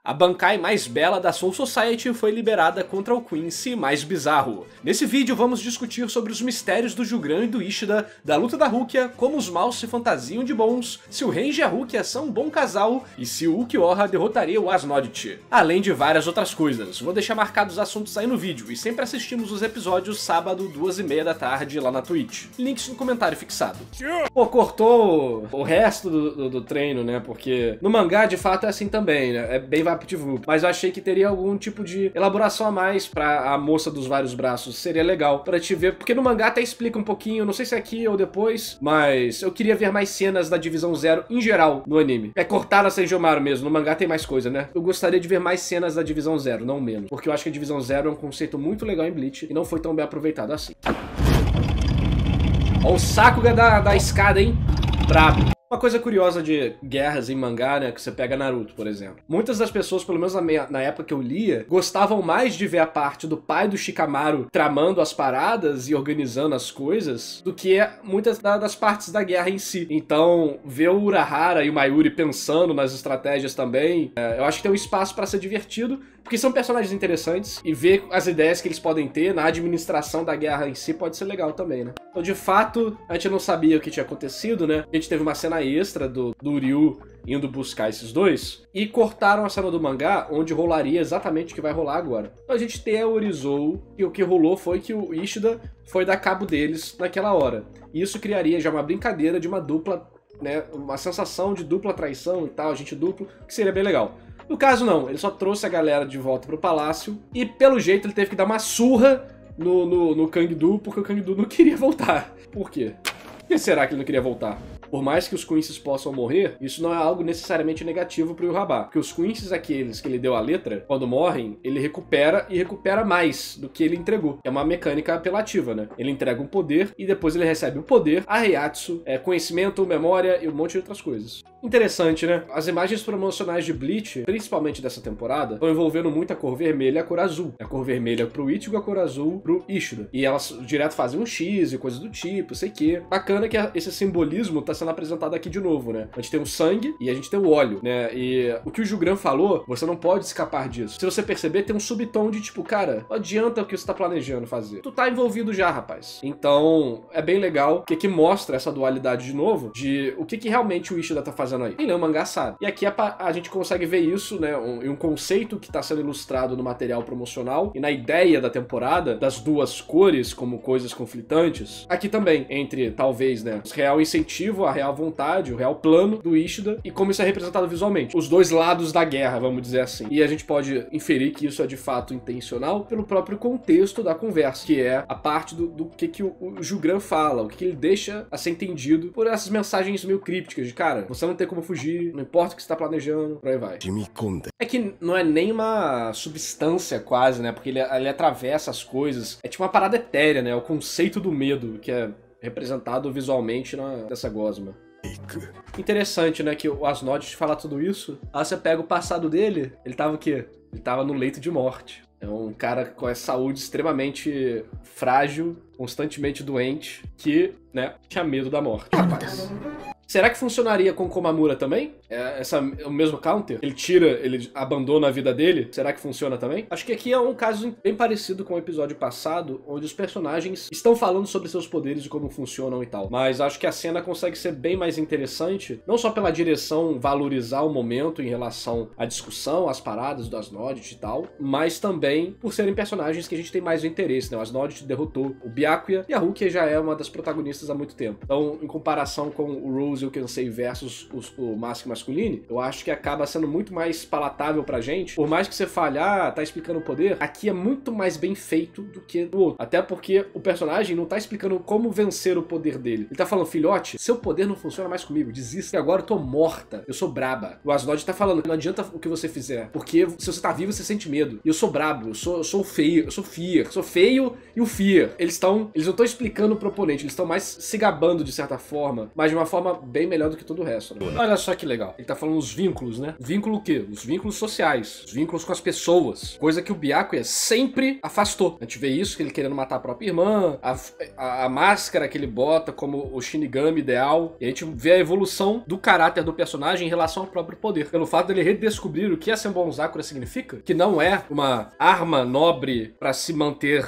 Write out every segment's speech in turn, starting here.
A Bankai mais bela da Soul Society foi liberada contra o Quincy mais bizarro. Nesse vídeo vamos discutir sobre os mistérios do Julgram e do Ishida, da luta da Rukia, como os maus se fantasiam de bons, se o Renji e a Rukia são um bom casal e se o Ulquiorra derrotaria o Asnodit. Além de várias outras coisas. Vou deixar marcados os assuntos aí no vídeo e sempre assistimos os episódios sábado 2h30 da tarde lá na Twitch. Links no comentário fixado. Pô, cortou o resto do treino, né? Porque no mangá de fato é assim também, né? É bem VaptVup. Mas eu achei que teria algum tipo de elaboração a mais pra a moça dos vários braços. Seria legal pra te ver, porque no mangá até explica um pouquinho, não sei se é aqui ou depois, mas eu queria ver mais cenas da Divisão Zero em geral no anime. É cortar a Senjomaru mesmo, no mangá tem mais coisa, né? Eu gostaria de ver mais cenas da Divisão Zero, não menos. Porque eu acho que a Divisão Zero é um conceito muito legal em Bleach e não foi tão bem aproveitado assim. Ó o Sakuga da escada, hein? Brabo. Uma coisa curiosa de guerras em mangá, né, que você pega Naruto, por exemplo. Muitas das pessoas, pelo menos na época que eu lia, gostavam mais de ver a parte do pai do Shikamaru tramando as paradas e organizando as coisas do que muitas das partes da guerra em si. Então, ver o Urahara e o Mayuri pensando nas estratégias também, eu acho que tem um espaço pra ser divertido, porque são personagens interessantes e ver as ideias que eles podem ter na administração da guerra em si pode ser legal também, né? Então, de fato, a gente não sabia o que tinha acontecido, né? A gente teve uma cena extra do Ryu indo buscar esses dois e cortaram a cena do mangá onde rolaria exatamente o que vai rolar agora. Então a gente teorizou que o que rolou foi que o Ishida foi dar cabo deles naquela hora. E isso criaria já uma brincadeira de uma dupla, né? Uma sensação de dupla traição e tal, agente duplo, que seria bem legal. No caso não, ele só trouxe a galera de volta pro palácio e pelo jeito ele teve que dar uma surra no Kangdu porque o Kangdu não queria voltar. Por quê? Por que será que ele não queria voltar? Por mais que os Quincy's possam morrer, isso não é algo necessariamente negativo pro Yurabá. Porque os Quincy's, aqueles que ele deu a letra, quando morrem, ele recupera e recupera mais do que ele entregou. É uma mecânica apelativa, né? Ele entrega um poder e depois ele recebe o poder, a Reiatsu, conhecimento, memória e um monte de outras coisas. Interessante, né? As imagens promocionais de Bleach, principalmente dessa temporada, estão envolvendo muito a cor vermelha e a cor azul. A cor vermelha pro Ichigo e a cor azul pro Ishida. E elas direto fazem um X e coisas do tipo, sei que. Bacana que esse simbolismo tá sendo apresentado aqui de novo, né? A gente tem o sangue e a gente tem o óleo, né? E o que o Julgram falou, você não pode escapar disso. Se você perceber, tem um subtom de tipo, cara, não adianta o que você tá planejando fazer. Tu tá envolvido já, rapaz. Então, é bem legal que mostra essa dualidade de novo, de o que realmente o Ishida tá fazendo aí. Quem lê o mangá sabe. E aqui a gente consegue ver isso, né? Um conceito que tá sendo ilustrado no material promocional e na ideia da temporada, das duas cores como coisas conflitantes. Aqui também, entre, talvez, né? O real incentivo, a real vontade, o real plano do Ishida e como isso é representado visualmente. Os dois lados da guerra, vamos dizer assim. E a gente pode inferir que isso é de fato intencional pelo próprio contexto da conversa, que é a parte do que o Julgram fala, o que ele deixa a ser entendido por essas mensagens meio crípticas de, cara, você não tem como fugir, não importa o que você tá planejando, por aí vai. É que não é nem uma substância quase, né? Porque ele atravessa as coisas. É tipo uma parada etérea, né? O conceito do medo, que é representado visualmente nessa gosma. Interessante, né, que o Asnodit fala tudo isso. Aí você pega o passado dele, ele tava o quê? Ele tava no leito de morte. É um cara com a saúde extremamente frágil, constantemente doente, que, né, tinha medo da morte. Rapaz. Será que funcionaria com Komamura também? O mesmo counter? Ele abandona a vida dele? Será que funciona também? Acho que aqui é um caso bem parecido com o episódio passado, onde os personagens estão falando sobre seus poderes e como funcionam e tal. Mas acho que a cena consegue ser bem mais interessante, não só pela direção valorizar o momento em relação à discussão, às paradas do Asnodit e tal, mas também por serem personagens que a gente tem mais interesse, né? O Asnodit derrotou o Byakuya e a Rukia já é uma das protagonistas há muito tempo. Então, em comparação com o Rose e o Kensei versus o Mask Masculine, eu acho que acaba sendo muito mais palatável pra gente. Por mais que você fale, tá explicando o poder, aqui é muito mais bem feito do que no outro. Até porque o personagem não tá explicando como vencer o poder dele. Ele tá falando, filhote, seu poder não funciona mais comigo, desista, e agora eu tô morta, eu sou braba. O Asnodit tá falando, não adianta o que você fizer, porque se você tá vivo, você sente medo. E eu sou brabo, eu sou feio, eu sou feio e o fear. Eles não estão explicando pro oponente, eles estão mais se gabando de certa forma, mas de uma forma bem melhor do que todo o resto, né? Olha só que legal. Ele tá falando os vínculos, né? Vínculo o quê? Os vínculos sociais. Os vínculos com as pessoas. Coisa que o Byakuya sempre afastou. A gente vê isso, ele querendo matar a própria irmã, a máscara que ele bota como o Shinigami ideal. E a gente vê a evolução do caráter do personagem em relação ao próprio poder. Pelo fato dele redescobrir o que a Senbonzakura significa, que não é uma arma nobre pra se manter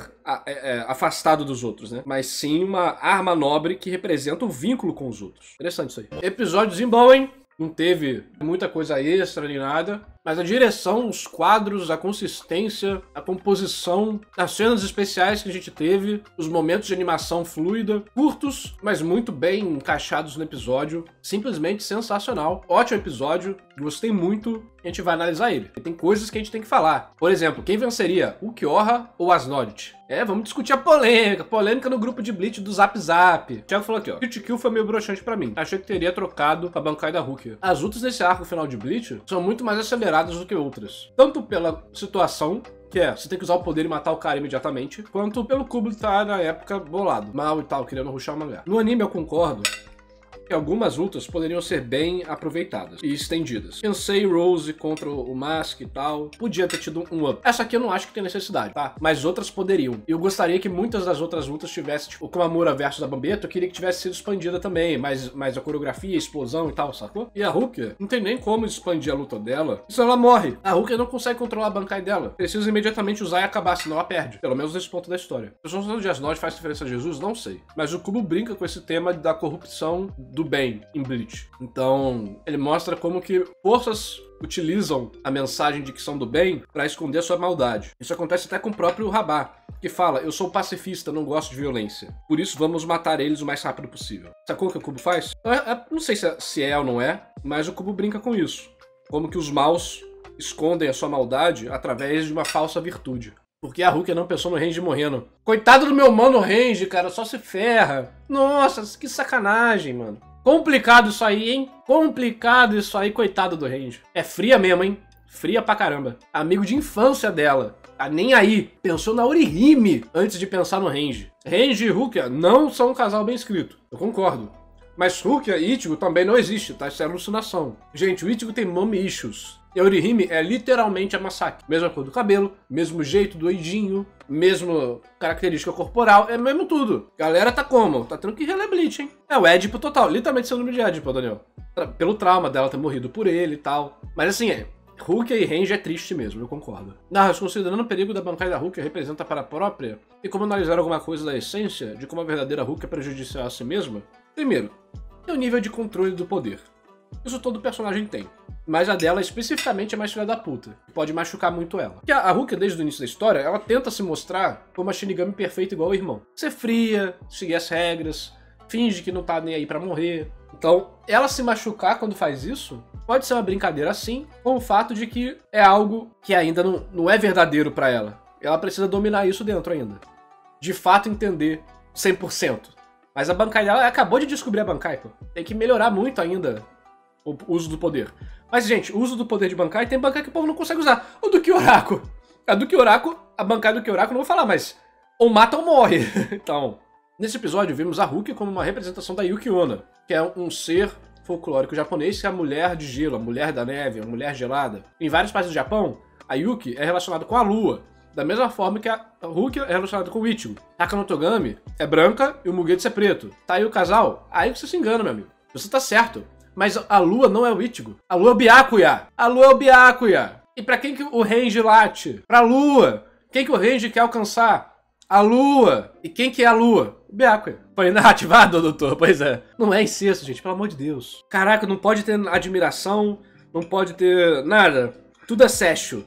afastado dos outros, né? Mas sim uma arma nobre que representa o vínculo com os outros. Interessante isso aí. Episódios em bom, hein? Não teve muita coisa extra nem nada, mas a direção, os quadros, a consistência, a composição, as cenas especiais que a gente teve, os momentos de animação fluida, curtos, mas muito bem encaixados no episódio, simplesmente sensacional. Ótimo episódio, gostei muito, a gente vai analisar ele. E tem coisas que a gente tem que falar. Por exemplo, quem venceria, o Ulquiorra ou Asnodit? Vamos discutir a polêmica no grupo de Bleach do Zap Zap. O Thiago falou aqui, ó, Hit Kill foi meio broxante pra mim. Achei que teria trocado a Bankai da Rukia. As lutas desse arco final de Bleach são muito mais aceleradas do que outras. Tanto pela situação, que você tem que usar o poder e matar o cara imediatamente, quanto pelo Kubo estar na época bolado, mal e tal, querendo rushar o mangá. No anime eu concordo que algumas lutas poderiam ser bem aproveitadas e estendidas. Pensei Rose contra o Mask e tal, podia ter tido um up. Essa aqui eu não acho que tem necessidade, tá? Mas outras poderiam. E eu gostaria que muitas das outras lutas tivessem, tipo, o Komamura versus a Bambeto, eu queria que tivesse sido expandida também, mais a coreografia, a explosão e tal, sacou? E a Rukia, não tem nem como expandir a luta dela, senão ela morre. A Rukia não consegue controlar a Bankai dela. Precisa imediatamente usar e acabar, senão ela perde. Pelo menos nesse ponto da história. A pessoa de Asnod faz diferença a Jesus? Não sei. Mas o Kubo brinca com esse tema da corrupção do bem em Bleach. Então, ele mostra como que forças utilizam a mensagem de que são do bem pra esconder a sua maldade. Isso acontece até com o próprio Rabá, que fala, eu sou pacifista, não gosto de violência. Por isso vamos matar eles o mais rápido possível. Sacou o que o Kubo faz? Não sei se é ou não é, mas o Kubo brinca com isso. Como que os maus escondem a sua maldade através de uma falsa virtude. Porque a Rukia não pensou no Range morrendo. Coitado do meu mano Range, cara, só se ferra. Nossa, que sacanagem, mano. Complicado isso aí, hein? Complicado isso aí, coitado do Range. É fria mesmo, hein? Fria pra caramba. Amigo de infância dela. Nem aí. Pensou na Orihime antes de pensar no Range. Range e Rukia não são um casal bem escrito. Eu concordo. Mas Rukia e Ichigo também não existe, tá? Isso é alucinação. Gente, o Ichigo tem mommy issues. E a Orihime é literalmente a Masaki. Mesma cor do cabelo, mesmo jeito doidinho, mesmo característica corporal, é mesmo tudo. Galera tá como? Tá tendo que reler Bleach, hein? É o Édipo total, literalmente seu nome de Édipo, Daniel. Pelo trauma dela ter morrido por ele e tal. Mas assim, Rukia e Range é triste mesmo, eu concordo. Mas considerando o perigo da Bankai da Rukia representa para a própria, e como analisar alguma coisa da essência de como a verdadeira Rukia é prejudicial a si mesma, primeiro, tem o nível de controle do poder. Isso todo personagem tem. Mas a dela especificamente é mais filha da puta. Pode machucar muito ela. Porque a Rukia, desde o início da história, ela tenta se mostrar como uma Shinigami perfeita igual ao irmão. Ser fria, seguir as regras, finge que não tá nem aí pra morrer. Então, ela se machucar quando faz isso, pode ser uma brincadeira sim, com o fato de que é algo que ainda não é verdadeiro pra ela. Ela precisa dominar isso dentro ainda. De fato entender 100%. Mas a Bankai dela acabou de descobrir a Bankai, pô. Tem que melhorar muito ainda o uso do poder. Mas, gente, o uso do poder de Bankai tem Bankai que o povo não consegue usar. O do Kyoraku. A do Kyoraku, a Bankai do Kyoraku, não vou falar, mas ou mata ou morre. Então, nesse episódio, vimos a Rukia como uma representação da Yuki Onna, que é um ser folclórico japonês que é a mulher de gelo, a mulher da neve, a mulher gelada. Em várias partes do Japão, a Yuki é relacionada com a lua, da mesma forma que a Rukia é relacionada com o Ichigo. Taka no Togami é branca e o Mugetsu é preto. Tá aí o casal? Aí você se engana, meu amigo. Você tá certo. Mas a lua não é o Ichigo. A lua é o Byakuya. A lua é o Byakuya. E pra quem que o Range late? Pra lua. Quem que o Range quer alcançar? A lua. E quem que é a lua? O Byakuya. Foi ativado, doutor? Pois é. Não é incesto, gente. Pelo amor de Deus. Caraca, não pode ter admiração. Não pode ter nada. Tudo é sexo.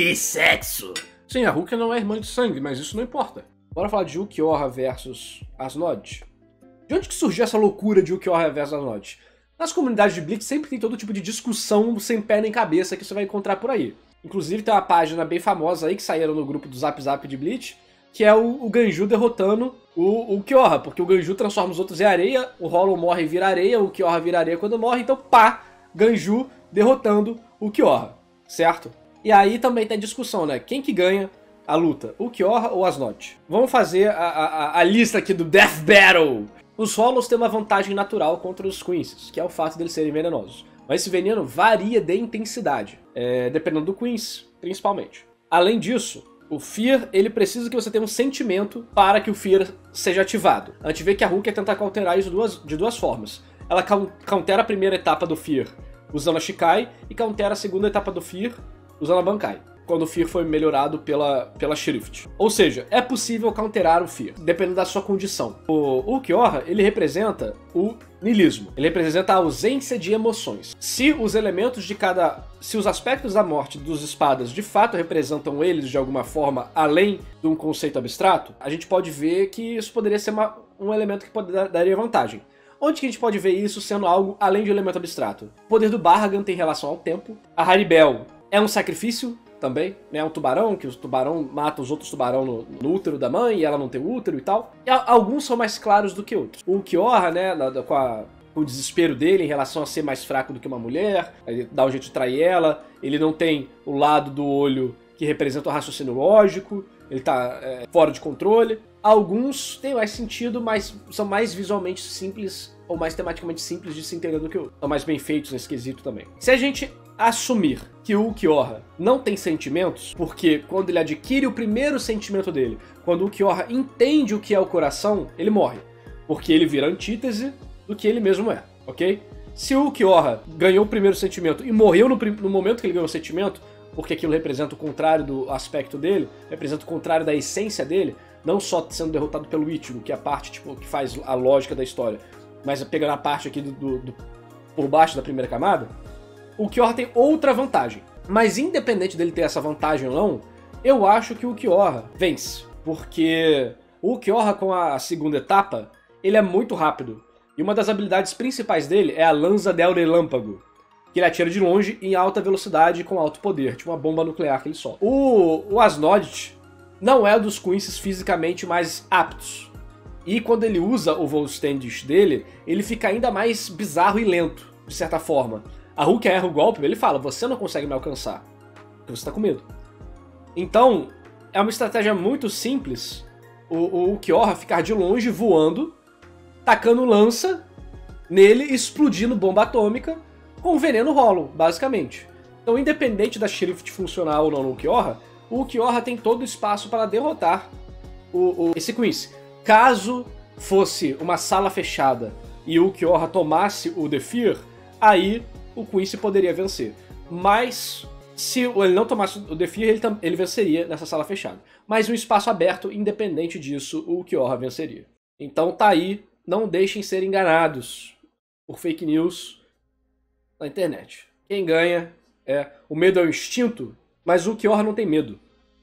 Sexo. Sim, a Rukia não é irmã de sangue, mas isso não importa. Bora falar de Ulquiorra versus Asnod. De onde que surgiu essa loucura de Ulquiorra versus Asnod? Nas comunidades de Bleach sempre tem todo tipo de discussão sem pé nem cabeça que você vai encontrar por aí. Inclusive tem uma página bem famosa aí que saíram no grupo do Zap Zap de Bleach, que é o Ganju derrotando o Ulquiorra, porque o Ganju transforma os outros em areia, o Hollow morre e vira areia, o Ulquiorra vira areia quando morre, então pá, Ganju derrotando o Ulquiorra, certo? E aí também tem discussão, né? Quem que ganha a luta, o Ulquiorra ou Asnod? Vamos fazer a lista aqui do Death Battle. Os Hollows têm uma vantagem natural contra os Quincy's, que é o fato deles serem venenosos. Mas esse veneno varia de intensidade, dependendo do Quincy, principalmente. Além disso, o Fear, ele precisa que você tenha um sentimento para que o Fear seja ativado. A gente vê que a Rukia tenta counterar isso de duas formas. Ela countera a primeira etapa do Fear usando a Shikai e countera a segunda etapa do Fear usando a Bankai, quando o Fear foi melhorado pela Shrift. Ou seja, é possível counterar o Fear, dependendo da sua condição. O Ulquiorra, ele representa o niilismo. Ele representa a ausência de emoções. Se os elementos de se os aspectos da morte dos espadas de fato representam eles de alguma forma, além de um conceito abstrato, a gente pode ver que isso poderia ser um elemento que daria vantagem. Onde que a gente pode ver isso sendo algo além de um elemento abstrato? O poder do Barragan tem relação ao tempo. A Haribel é um sacrifício também, né? Um tubarão, que o tubarão mata os outros tubarão no útero da mãe e ela não tem útero e tal. E alguns são mais claros do que outros. O Ulquiorra, né, com o desespero dele em relação a ser mais fraco do que uma mulher, ele dá um jeito de trair ela, ele não tem o lado do olho que representa o raciocínio lógico, ele tá fora de controle. Alguns têm mais sentido, mas são mais visualmente simples ou mais tematicamente simples de se entender do que outros. São mais bem feitos nesse quesito também. Se a gente assumir que o Ulquiorra não tem sentimentos, porque quando ele adquire o primeiro sentimento dele, quando o Ulquiorra entende o que é o coração, ele morre. Porque ele vira antítese do que ele mesmo é, ok? Se o Ulquiorra ganhou o primeiro sentimento e morreu no momento que ele ganhou o sentimento, porque aquilo representa o contrário do aspecto dele, representa o contrário da essência dele, não só sendo derrotado pelo Ichigo, que é a parte tipo, que faz a lógica da história, mas pegando a parte aqui por baixo da primeira camada, o Ulquiorra tem outra vantagem. Mas independente dele ter essa vantagem ou não, eu acho que o Ulquiorra vence. Porque o Ulquiorra com a segunda etapa, ele é muito rápido. E uma das habilidades principais dele é a Lanza del Relâmpago, que ele atira de longe em alta velocidade e com alto poder, tipo uma bomba nuclear que ele solta. O Asnodit não é dos Quincy's fisicamente mais aptos. E quando ele usa o Volstandish dele, ele fica ainda mais bizarro e lento, de certa forma. A Rukia erra o golpe, ele fala, você não consegue me alcançar, porque você tá com medo. Então, é uma estratégia muito simples o Ulquiorra ficar de longe, voando, tacando lança nele, explodindo bomba atômica, com veneno hollow, basicamente. Então, independente da Shrift funcionar ou não no Ulquiorra, o Ulquiorra tem todo o espaço para derrotar esse Quincy. Caso fosse uma sala fechada e o Ulquiorra tomasse o The Fear, aí o Quincy poderia vencer. Mas se ele não tomasse o The Fear, ele venceria nessa sala fechada. Mas em um espaço aberto, independente disso, o Ulquiorra venceria. Então tá aí, não deixem ser enganados por fake news na internet. Quem ganha o medo é o instinto, mas o Ulquiorra não tem medo.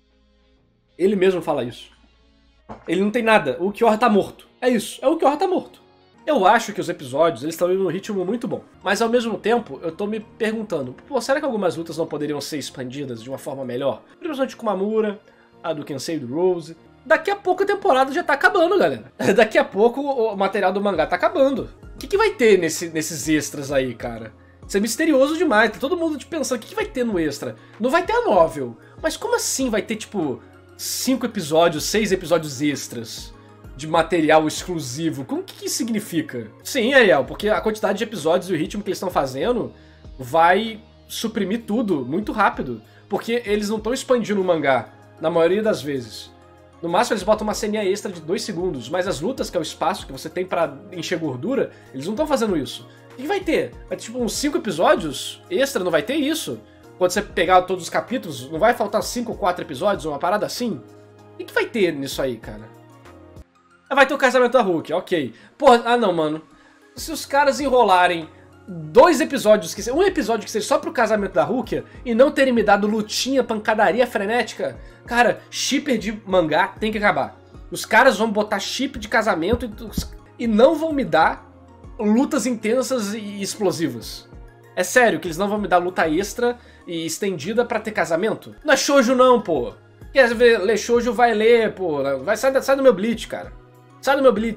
Ele mesmo fala isso. Ele não tem nada, o Ulquiorra tá morto. É isso, o Ulquiorra tá morto. Eu acho que os episódios eles estão indo num ritmo muito bom. Mas ao mesmo tempo, eu tô me perguntando, pô, será que algumas lutas não poderiam ser expandidas de uma forma melhor? Principalmente com Mamura, a do Kensei do Rose. Daqui a pouco a temporada já tá acabando, galera. Daqui a pouco o material do mangá tá acabando. O que vai ter nesses extras aí, cara? Isso é misterioso demais. Tá todo mundo pensando, o que vai ter no extra? Não vai ter a novel. Mas como assim vai ter, tipo, 5 episódios, 6 episódios extras de material exclusivo? Como que isso significa? Sim, Ariel, porque a quantidade de episódios e o ritmo que eles estão fazendo vai suprimir tudo muito rápido. Porque eles não estão expandindo o mangá, na maioria das vezes. No máximo eles botam uma ceninha extra de 2 segundos, mas as lutas, que é o espaço que você tem pra encher gordura, eles não estão fazendo isso. O que vai ter? Vai ter tipo uns 5 episódios extra, não vai ter isso? Quando você pegar todos os capítulos, não vai faltar 5 ou 4 episódios, uma parada assim? O que vai ter nisso aí, cara? Vai ter o casamento da Rukia, ok. Porra, não, mano. Se os caras enrolarem 2 episódios, um episódio que seja só pro casamento da Rukia e não terem me dado lutinha, pancadaria frenética, cara, shipper de mangá tem que acabar. Os caras vão botar chip de casamento e não vão me dar lutas intensas e explosivas. É sério que eles não vão me dar luta extra e estendida pra ter casamento? Não é shoujo não, pô. Quer ver, ler shoujo, vai ler, pô. Sai do meu Bleach, cara. Sai do meu Bleach.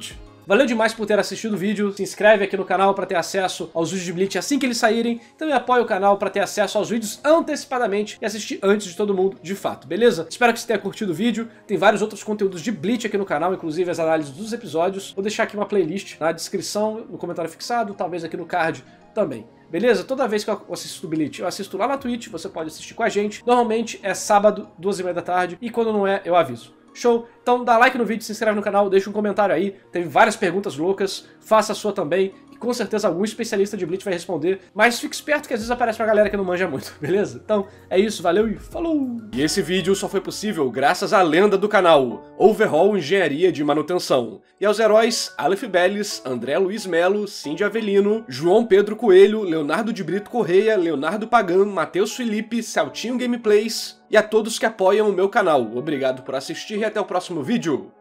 Valeu demais por ter assistido o vídeo, se inscreve aqui no canal para ter acesso aos vídeos de Bleach assim que eles saírem, também apoia o canal para ter acesso aos vídeos antecipadamente e assistir antes de todo mundo, de fato, beleza? Espero que você tenha curtido o vídeo, tem vários outros conteúdos de Bleach aqui no canal, inclusive as análises dos episódios, vou deixar aqui uma playlist na descrição, no comentário fixado, talvez aqui no card também. Beleza? Toda vez que eu assisto Bleach, eu assisto lá na Twitch, você pode assistir com a gente. Normalmente é sábado, 2h30 da tarde, e quando não é, eu aviso. Show? Então dá like no vídeo, se inscreve no canal, deixa um comentário aí. Teve várias perguntas loucas, faça a sua também. E com certeza algum especialista de Bleach vai responder. Mas fique esperto que às vezes aparece uma galera que não manja muito, beleza? Então é isso, valeu e falou! E esse vídeo só foi possível graças à lenda do canal, Overhaul Engenharia de Manutenção. E aos heróis Aleph Belles, André Luiz Melo, Cindy Avelino, João Pedro Coelho, Leonardo de Brito Correia, Leonardo Pagan, Matheus Felipe, Celtinho Gameplays e a todos que apoiam o meu canal. Obrigado por assistir e até o próximo vídeo.